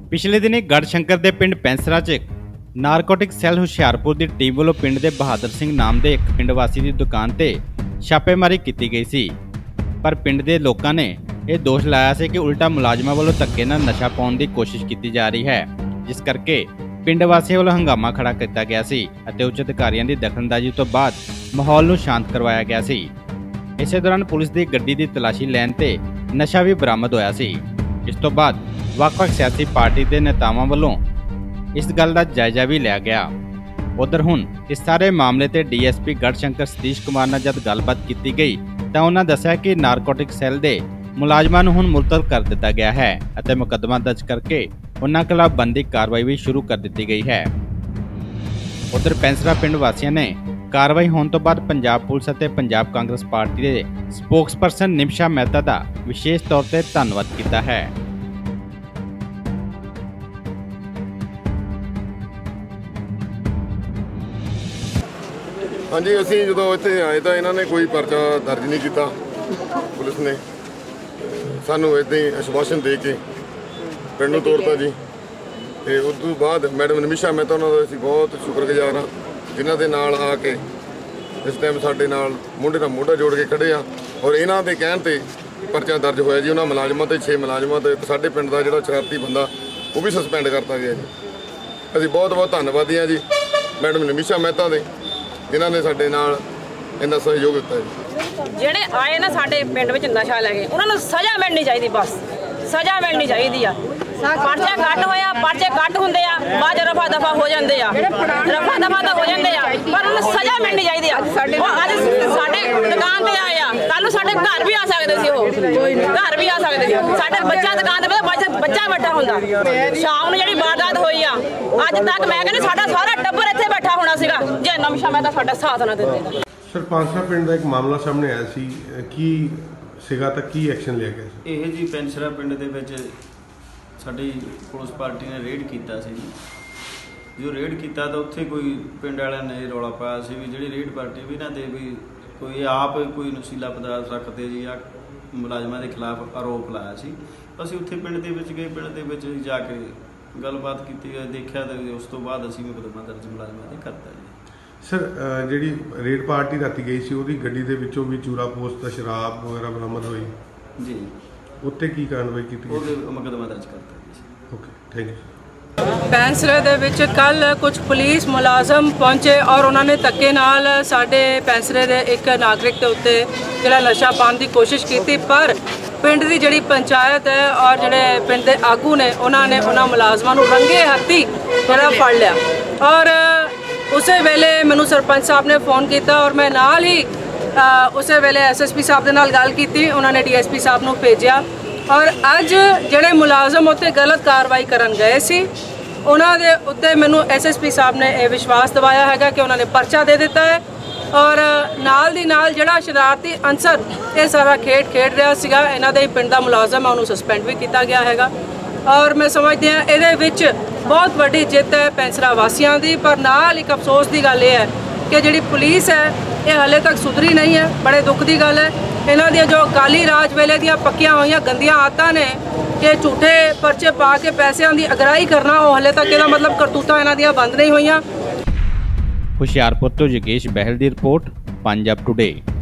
पिछले दिनी गढ़शंकर के पिंड पैंसरा च नारकोटिक सैल हुशियारपुर की टीम वालों पिंड के बहादुर सिंह नाम के एक पिंड वासी की दुकान से छापेमारी की गई सी। पर पिंड के लोगों ने यह दोष लाया से कि उल्टा मुलाजमां वालों धक्के नाल नशा पाउण की कोशिश की जा रही है, जिस करके पिंड वासियों वालों हंगामा खड़ा किया गया सी अते उच्च अधिकारियों की दखलअंदाजी तो बाद माहौल नूं शांत करवाया गया सी। इसे दौरान पुलिस की गड्डी की तलाशी लैण ते नशा भी बरामद होया सी। इस तो बाद ਵੱਖ-ਵੱਖ सियासी पार्टी के नेतावां वालों इस गल का जायजा भी लिया गया। उधर हुण इस सारे मामले ते DSP गढ़शंकर सतीश कुमार नाल जद गलबात की गई तो उन्होंने दस्सिया कि नारकोटिक सैल के मुलाजमां नूं हुण मुलतव कर दिता गया है अते मुकदमा दर्ज करके उन्हां खिलाफ बनदी कार्रवाई भी शुरू कर दी गई है। उधर पैंसरा पिंड वासियों ने कार्रवाई होने तो बाद पंजाब पुलिस और पंजाब कांग्रेस पार्टी के स्पोक्सपर्सन निमिषा मेहता का विशेष तौर पर धन्यवाद किया है। हाँ जी, असी जो इतने आए तो इन्होंने कोई परचा दर्ज नहीं किया। पुलिस ने सानू इदा ही आश्वासन दे के पिंड नूं तोड़ता जी। तो उस तो बाद मैडम निमिषा मेहता उन्होंने असीं बहुत शुक्रगुजार हाँ, जिन्हां दे नाल आके इस टाइम साडे नाल मोढे नाल मोढा जोड़ के खड़े आ और इन्हां दे कहण ते परचा दर्ज होया जी। उन्हां मुलाजमां ते 6 मुलाजमां ते साडे पिंड दा जिहड़ा शरारती बंदा वो भी सस्पेंड करता गया जी। असीं बहुत बहुत धन्नवादी हाँ जी मैडम निमिषा मेहता दे, जिन्होंने साडे नाल इन्ना सहयोग दिता है। ਜਿਹੜੇ ਆਏ ਨਾ ਸਾਡੇ ਪਿੰਡ ਵਿੱਚ ਨਸ਼ਾ ਲੈ ਕੇ ਉਹਨਾਂ ਨੂੰ ਸਜ਼ਾ ਮਿਲਣੀ ਚਾਹੀਦੀ, ਬਸ ਸਜ਼ਾ ਮਿਲਣੀ ਚਾਹੀਦੀ ਆ। ਪਰਚੇ ਘੱਟ ਹੋਇਆ, ਪਰਚੇ ਘੱਟ ਹੁੰਦੇ ਆ, ਬਾਅਦ ਰਫਾ ਦਫਾ ਹੋ ਜਾਂਦੇ ਆ, ਰਫਾ ਦਫਾ ਤਾਂ ਹੋ ਜਾਂਦੇ ਆ, ਪਰ ਉਹਨੂੰ ਸਜ਼ਾ ਮਿਲਣੀ ਚਾਹੀਦੀ ਆ। ਉਹ ਅੱਜ ਸਾਡੇ ਦੁਕਾਨ ਤੇ ਆਏ ਆ, ਕੱਲ ਨੂੰ ਸਾਡੇ ਘਰ ਵੀ ਆ ਸਕਦੇ ਸੀ, ਉਹ ਘਰ ਵੀ ਆ ਸਕਦੇ ਸੀ। ਸਾਡੇ ਬੱਚਾ ਦੁਕਾਨ ਤੇ ਬੱਚਾ ਬੈਠਾ ਹੁੰਦਾ, ਸ਼ਾਮ ਨੂੰ ਜਿਹੜੀ ਵਾਰਦਾਤ ਹੋਈ ਆ ਅੱਜ ਤੱਕ ਮੈਂ ਕਹਿੰਦੀ ਸਾਡਾ ਸਾਰਾ ਟੱਬਰ ਇੱਥੇ ਬੈਠਾ ਹੋਣਾ ਸੀਗਾ ਜੇ ਨਮਸ਼ਾ ਮੈਂ ਤਾਂ ਸਾਡਾ ਸਾਥ ਨਾ ਦਿੰਦੇ। सर पैंसरा पिंड का एक मामला सामने आया सी की सीगा तां की एक्शन लिया गया सी? ਇਹ ਜੀ ਪੈਂਸਰਾ ਪਿੰਡ ਦੇ ਵਿੱਚ ਸਾਡੀ ਪੁਲਿਸ ਪਾਰਟੀ ਨੇ ਰੇਡ ਕੀਤਾ ਸੀ ਜੀ। ਜੋ ਰੇਡ ਕੀਤਾ ਤਾਂ ਉੱਥੇ ਕੋਈ ਪਿੰਡ ਵਾਲਿਆਂ ਨੇ ਰੌਲਾ ਪਾਇਆ ਸੀ ਵੀ ਜਿਹੜੀ ਰੇਡ ਪਾਰਟੀ ਵੀ ਨਾ ਦੇ ਵੀ ਕੋਈ ਆਪ ਕੋਈ ਨਸ਼ੀਲਾ ਪਦਾਰਥ ਰੱਖਦੇ ਜੀ ਆ ਮੁਲਾਜ਼ਮਾਂ ਦੇ ਖਿਲਾਫ ਆਰੋਪ ਲਾਇਆ ਸੀ। ਅਸੀਂ ਉੱਥੇ ਪਿੰਡ ਦੇ ਵਿੱਚ ਗਏ, ਪਿੰਡ ਦੇ ਵਿੱਚ ਜਾ ਕੇ ਗੱਲਬਾਤ ਕੀਤੀ, ਦੇਖਿਆ ਤੇ ਉਸ ਤੋਂ ਬਾਅਦ ਅਸੀਂ ਮੁਕੱਦਮਾ ਦਰਜ ਮੁਲਾਜ਼ਮਾਂ ਦੇ ਕਰਤਾ ਜੀ। सर जी रेड पार्टी राती गई सी ਉਹਦੀ ਗੱਡੀ ਦੇ ਵਿੱਚੋਂ ਵੀ ਚੂਰਾ ਪੋਸਟ ਦਾ ਸ਼ਰਾਬ ਵਗੈਰਾ ਬਰਾਮਦ ਹੋਈ ਜੀ, ਉੱਤੇ ਕੀ ਕਾਰਵਾਈ ਕੀਤੀ ਗਈ? ਉਹਦੇ ਮੁਕੱਦਮਾ ਦਰਜ ਕਰਤਾ ਜੀ। Okay, thank you. ਪੈਂਸਰੇ ਦੇ ਵਿੱਚ ਕੱਲ ਕੁਝ ਪੁਲਿਸ ਮੁਲਾਜ਼ਮ ਪਹੁੰਚੇ ਔਰ ਉਹਨਾਂ ਨੇ ਧੱਕੇ ਨਾਲ ਸਾਡੇ ਪੈਂਸਰੇ ਦੇ ਇੱਕ ਨਾਗਰਿਕ ਦੇ ਉੱਤੇ ਜਿਹੜਾ ਨਸ਼ਾ ਪਾਉਣ ਦੀ ਕੋਸ਼ਿਸ਼ ਕੀਤੀ, ਪਰ ਪਿੰਡ ਦੀ ਜਿਹੜੀ ਪੰਚਾਇਤ ਹੈ ਔਰ ਜਿਹੜੇ ਪਿੰਡ ਦੇ ਆਗੂ ਨੇ ਉਹਨਾਂ ਨੇ ਉਹਨਾਂ ਮੁਲਾਜ਼ਮਾਂ ਨੂੰ ਰੰਗੇ ਹੱਥੀਂ ਜਿਹੜਾ ਫੜ ਲਿਆ। ਔਰ ਉਸੇ ਵੇਲੇ ਮੈਨੂੰ ਸਰਪੰਚ ਸਾਹਿਬ ਨੇ ਫੋਨ ਕੀਤਾ ਔਰ ਮੈਂ ਨਾਲ ਹੀ ਉਸੇ ਵੇਲੇ SSP ਸਾਹਿਬ ਦੇ ਨਾਲ ਗੱਲ ਕੀਤੀ, ਉਹਨਾਂ ਨੇ DSP ਸਾਹਿਬ ਨੂੰ ਭੇਜਿਆ ਔਰ ਅੱਜ ਜਿਹੜੇ ਮੁਲਾਜ਼ਮ ਉੱਤੇ ਗਲਤ ਕਾਰਵਾਈ ਕਰਨ ਗਏ ਸੀ ਉਹਨਾਂ ਦੇ ਉੱਤੇ ਮੈਨੂੰ SSP ਸਾਹਿਬ ਨੇ ਇਹ ਵਿਸ਼ਵਾਸ ਦਿਵਾਇਆ ਹੈਗਾ ਕਿ ਉਹਨਾਂ ਨੇ ਪਰਚਾ ਦੇ ਦਿੱਤਾ ਹੈ ਔਰ ਨਾਲ ਦੀ ਨਾਲ ਜਿਹੜਾ ਸ਼ਰਾਰਤੀ ਅਨਸਰ ਇਹ ਸਾਰਾ ਖੇਡ ਰਿਹਾ ਸੀਗਾ ਇਹਨਾਂ ਦੇ ਪਿੰਡ ਦਾ ਮੁਲਾਜ਼ਮ ਹੈ ਉਹਨੂੰ ਸਸਪੈਂਡ ਵੀ ਕੀਤਾ ਗਿਆ ਹੈਗਾ। ਔਰ ਮੈਂ ਸਮਝਦੀ ਹਾਂ ਇਹਦੇ ਵਿੱਚ ਬਹੁਤ ਵੱਡੀ ਜਿੱਤ ਹੈ ਪੈਂਸਰਾ ਵਾਸੀਆਂ ਦੀ। ਪਰ ਨਾਲ ਇੱਕ ਅਫਸੋਸ ਦੀ ਗੱਲ ਇਹ ਹੈ ਕਿ ਜਿਹੜੀ ਪੁਲਿਸ ਹੈ ਇਹ ਹਾਲੇ ਤੱਕ ਸੁਧਰੀ ਨਹੀਂ ਹੈ। ਬੜੇ ਦੁੱਖ ਦੀ ਗੱਲ ਹੈ, ਇਹਨਾਂ ਦੀਆਂ ਜੋ ਅਕਾਲੀ ਰਾਜ ਵੇਲੇ ਦੀਆਂ ਪੱਕੀਆਂ ਹੋਈਆਂ ਗੰਦੀਆਂ ਆਦਤਾਂ ਨੇ ਕਿ ਝੂਠੇ ਪਰਚੇ ਪਾ ਕੇ ਪੈਸਿਆਂ ਦੀ ਅਗਰਾਈ ਕਰਨਾ, ਉਹ ਹਾਲੇ ਤੱਕ ਇਹਦਾ ਮਤਲਬ ਕਰਤੂਤਾਂ ਇਹਨਾਂ ਦੀਆਂ ਬੰਦ ਨਹੀਂ ਹੋਈਆਂ। ਹੁਸ਼ਿਆਰਪੁਰ ਤੋਂ ਯੋਗੇਸ਼ ਬਹਿਲ ਦੀ ਰਿਪੋਰਟ, ਪੰਜਾਬ ਟੁਡੇ।